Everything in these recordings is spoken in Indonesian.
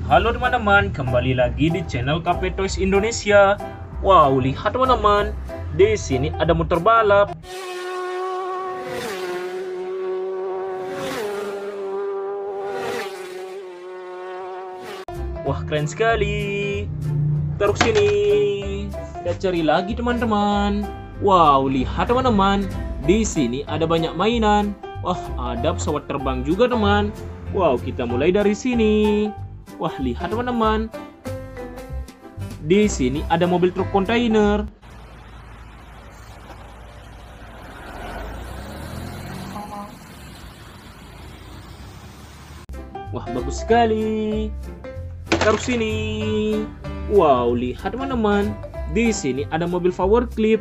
Halo teman-teman, kembali lagi di channel Cafe Toys Indonesia. Wow, lihat teman-teman, di sini ada motor balap. Wah, keren sekali. Terus sini, kita cari lagi teman-teman. Wow, lihat teman-teman, di sini ada banyak mainan. Wah, ada pesawat terbang juga teman. Wow, kita mulai dari sini. Wah, lihat teman-teman. Di sini ada mobil truk kontainer. Wah, bagus sekali. Terus sini. Wow, lihat teman-teman. Di sini ada mobil power clip.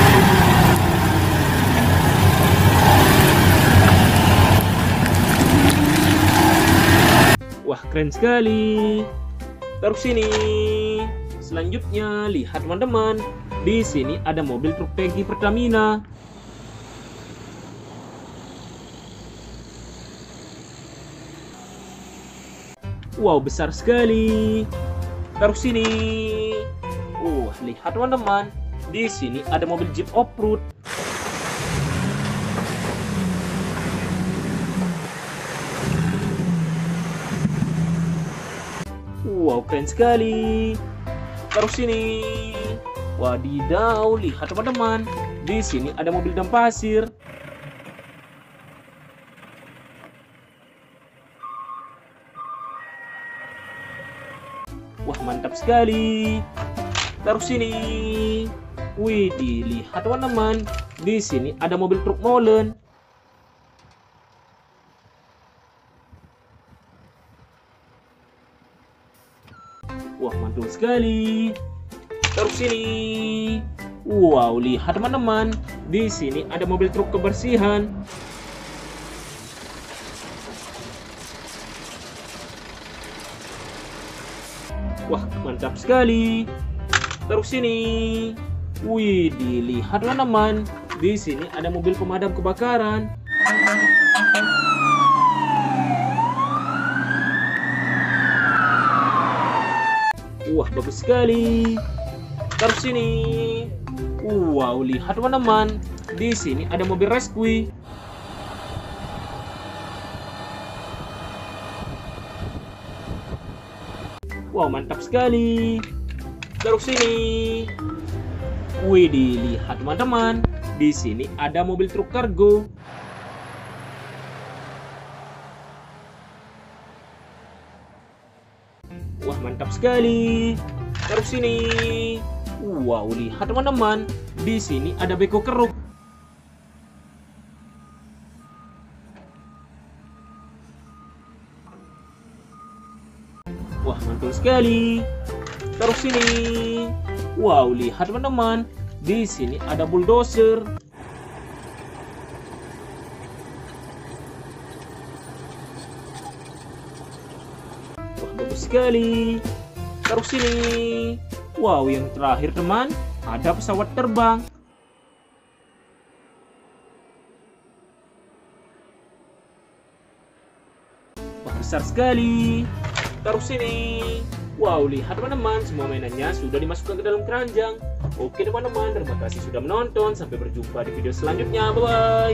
Wah, keren sekali. Terus sini. Selanjutnya, lihat teman-teman. Di sini ada mobil truk tangki Pertamina. Wow, besar sekali. Terus sini. Lihat teman-teman. Di sini ada mobil Jeep Off-Road. Wow, keren sekali. Terus sini. Wadidaw, lihat teman-teman. Di sini ada mobil dam pasir. Wah, mantap sekali. Terus sini. Wih, dilihat teman-teman. Di sini ada mobil truk molen. Wah, mantul sekali. Terus sini. Wow, lihat teman-teman. Di sini ada mobil truk kebersihan. Wah, mantap sekali. Terus sini. Wih, dilihat teman-teman. Di sini ada mobil pemadam kebakaran. Wah, bagus sekali. Terus sini. Wow, lihat teman-teman. Di sini ada mobil rescue. Wow, mantap sekali. Terus sini. Wih, dilihat teman-teman. Di sini ada mobil truk kargo. Wah, mantap sekali. Terus sini. Wow, lihat teman-teman. Di sini ada beko keruk. Wah, mantul sekali. Terus sini. Wow, lihat teman-teman. Di sini ada bulldozer. Wah, bagus sekali. Terus sini. Wow, yang terakhir teman, ada pesawat terbang. Wah, besar sekali. Terus sini. Wow, lihat teman-teman, semua mainannya sudah dimasukkan ke dalam keranjang. Oke teman-teman, terima kasih sudah menonton. Sampai berjumpa di video selanjutnya. Bye-bye.